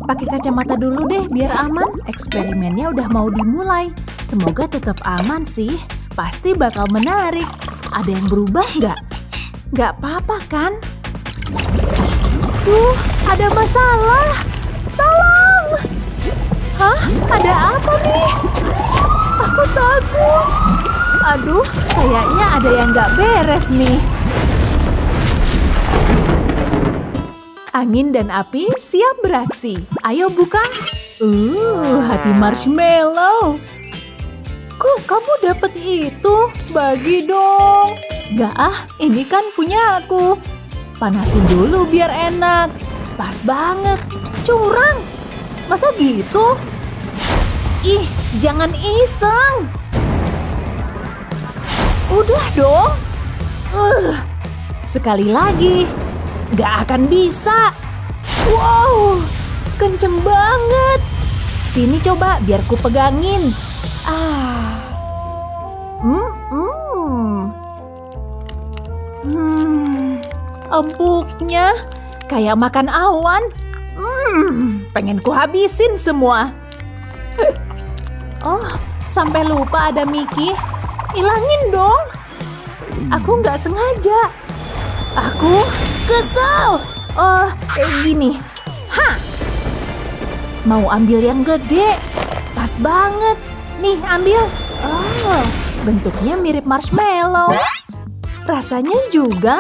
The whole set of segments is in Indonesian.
Pakai kacamata dulu deh biar aman. Eksperimennya udah mau dimulai. Semoga tetap aman sih. Pasti bakal menarik. Ada yang berubah nggak? Nggak apa-apa kan? Ada masalah. Tolong! Hah? Ada apa nih? Aku takut. Aduh, kayaknya ada yang nggak beres nih. Angin dan api siap beraksi. Ayo buka. Hati marshmallow. Kok kamu dapet itu? Bagi dong. Nggak ini kan punya aku. Panasin dulu biar enak. Pas banget. Curang. Masa gitu? Ih, jangan iseng. Udah dong. Sekali lagi. Gak akan bisa. Wow, kenceng banget. Sini coba biar ku pegangin. Empuknya kayak makan awan. Pengen ku habisin semua. Oh, sampai lupa ada Mickey. Ilangin dong. Aku nggak sengaja. Aku kesel. Gini. Mau ambil yang gede. Pas banget. Nih, ambil. Bentuknya mirip marshmallow. Rasanya juga.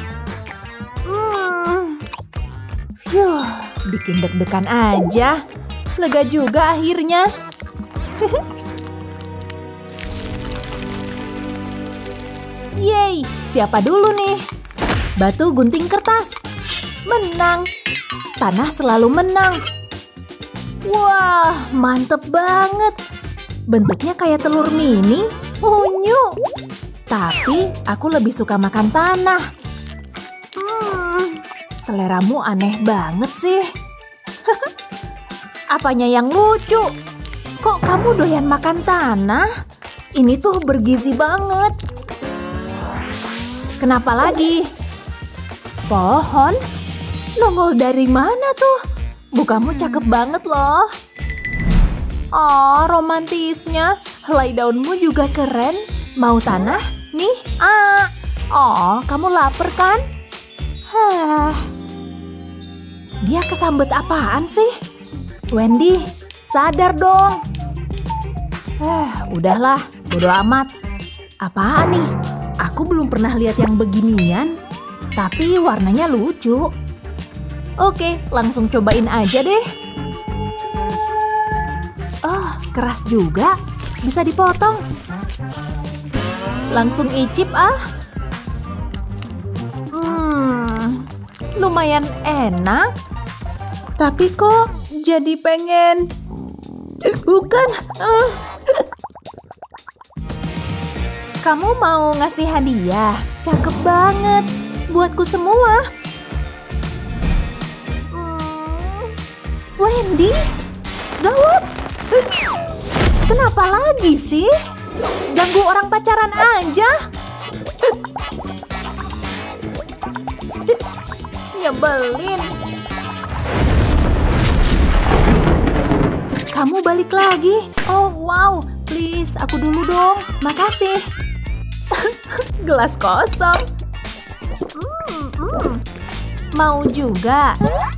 Bikin deg-degan aja. Lega juga akhirnya. Yeay, siapa dulu nih? Batu gunting kertas. Menang. Tanah selalu menang. Wah, mantep banget. Bentuknya kayak telur mini. Unyu. Tapi aku lebih suka makan tanah. Seleramu aneh banget sih. Apanya yang lucu? Kok kamu doyan makan tanah? Ini tuh bergizi banget. Kenapa lagi? Pohon? Nongol dari mana tuh? Bukamu cakep banget loh. Oh, romantisnya. Helai daunmu juga keren. Mau tanah? Nih, Oh, kamu lapar kan? Dia kesambet apaan sih? Wendy, sadar dong. Udahlah, bodo amat. Apaan nih? Aku belum pernah lihat yang beginian. Tapi warnanya lucu. Oke, langsung cobain aja deh. Keras juga. Bisa dipotong. Langsung icip lumayan enak. Tapi kok jadi pengen. Bukan. Kamu mau ngasih hadiah? Cakep banget. Buatku semua. Wendy? Gawat. Kenapa lagi sih? Ganggu orang pacaran aja. Nyebelin. Kamu balik lagi? Oh wow, please aku dulu dong. Makasih. Gelas kosong. Mau juga?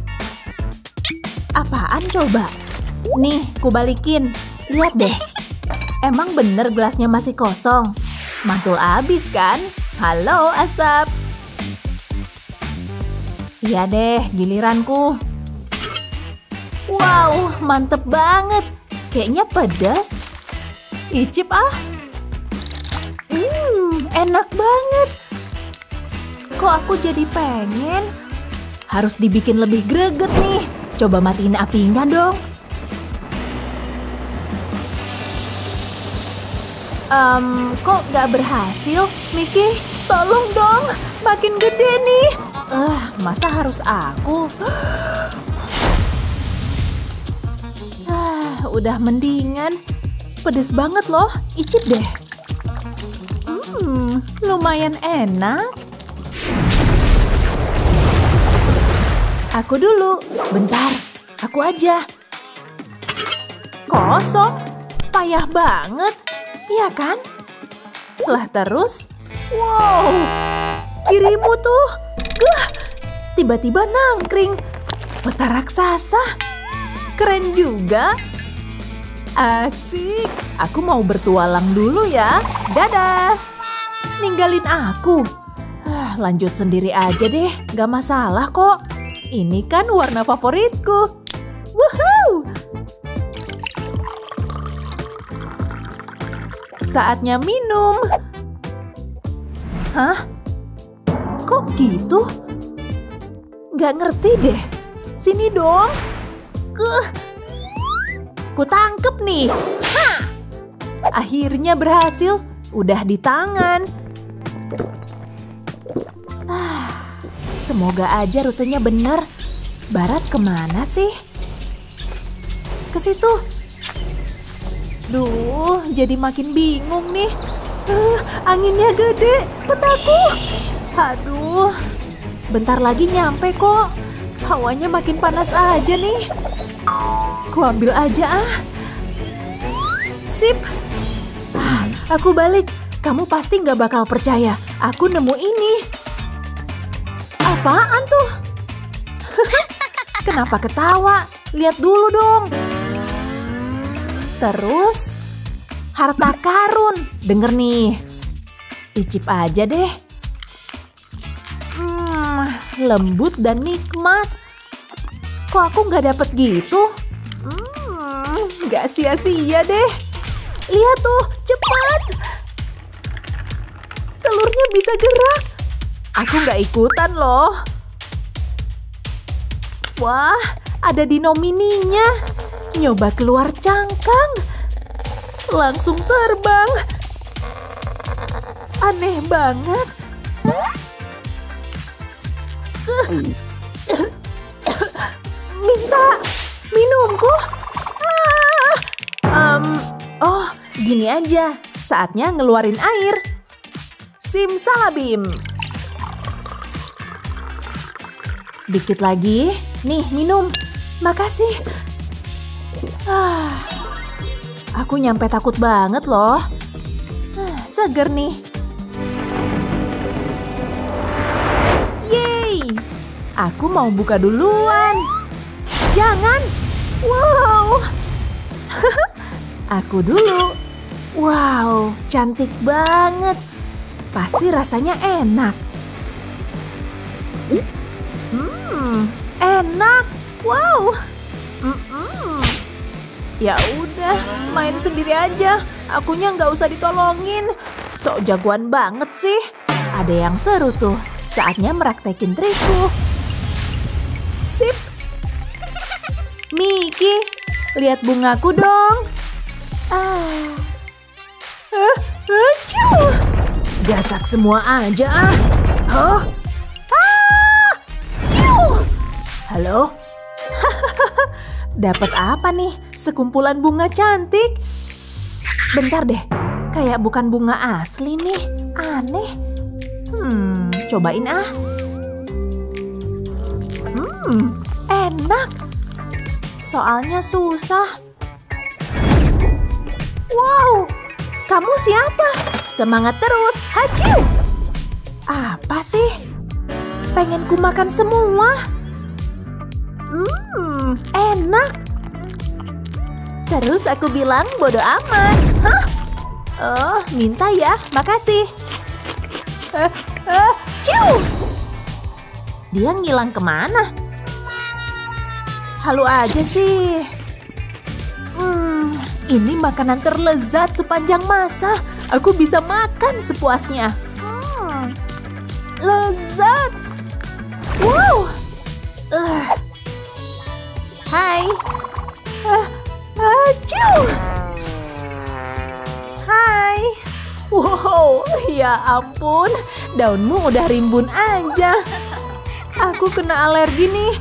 Apaan coba? Nih, ku balikin. Lihat deh. Emang bener gelasnya masih kosong? Mantul abis kan? Halo, Asap. Iya deh, giliranku. Wow, mantep banget. Kayaknya pedas. Icip enak banget. Kok aku jadi pengen? Harus dibikin lebih greget nih. Coba matiin apinya dong. Kok gak berhasil? Mickey, tolong dong. Makin gede nih. Masa harus aku? Udah mendingan. Pedes banget loh. Icip deh. Lumayan enak. Aku dulu. Bentar. aku aja. Kosong, payah banget, iya kan? Lah terus, wow, kirimu tuh, tiba-tiba nangkring. Peta raksasa, keren juga. Asik, aku mau bertualang dulu ya. Dadah. Ninggalin aku. Lanjut sendiri aja deh, gak masalah kok. Ini kan warna favoritku. Woohoo! Saatnya minum. Hah? Kok gitu? Gak ngerti deh. Sini dong. Kutangkep nih. Hah! Akhirnya berhasil. Udah di tangan. Semoga aja rutenya bener. Barat kemana sih? Ke situ. Duh, jadi makin bingung nih. Anginnya gede, petaku. Aduh, bentar lagi nyampe kok. Hawanya makin panas aja nih. Ku ambil aja ah. Sip. Aku balik. Kamu pasti nggak bakal percaya. Aku nemu ini. Apaan tuh? Kenapa ketawa? Lihat dulu dong. Terus, harta karun. Denger nih. Icip aja deh. Lembut dan nikmat. Kok aku nggak dapet gitu? Nggak sia-sia deh. Lihat tuh, cepat. Telurnya bisa gerak. Aku nggak ikutan loh. Wah, ada dino mininya. Nyoba keluar cangkang. Langsung terbang. Aneh banget. Minta minumku. Oh, gini aja. Saatnya ngeluarin air. Simsalabim. Dikit lagi. Nih, minum. Makasih. Aku nyampe takut banget loh. Seger nih. Yeay. Aku mau buka duluan. Jangan. Wow. Aku dulu. Wow, cantik banget. Pasti rasanya enak. Enak. Wow. Ya udah, main sendiri aja. Akunya nggak usah ditolongin. Sok jagoan banget sih. Ada yang seru tuh. Saatnya meraktekin trikku. Sip. Miki, lihat bungaku dong. Gasak semua aja ah. Hah? Halo? Dapat apa nih? Sekumpulan bunga cantik. Bentar deh, kayak bukan bunga asli nih. Aneh. Cobain ah. Enak. Soalnya susah. Wow, kamu siapa? Semangat terus, haciu. Apa sih? Pengen ku makan semua. Enak. Terus aku bilang bodo amat. Hah? Oh, minta ya, makasih. Ciu. Dia ngilang kemana? Halu aja sih. Ini makanan terlezat sepanjang masa. Aku bisa makan sepuasnya. Lezat. Wow. Hai. Hai. Wow, ya ampun. Daunmu udah rimbun aja. Aku kena alergi nih.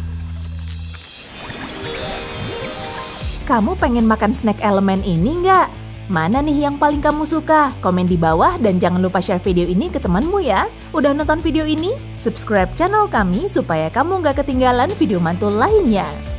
Kamu pengen makan snack elemen ini nggak? Mana nih yang paling kamu suka? Komen di bawah dan jangan lupa share video ini ke temanmu ya. Udah nonton video ini? Subscribe channel kami supaya kamu nggak ketinggalan video mantul lainnya.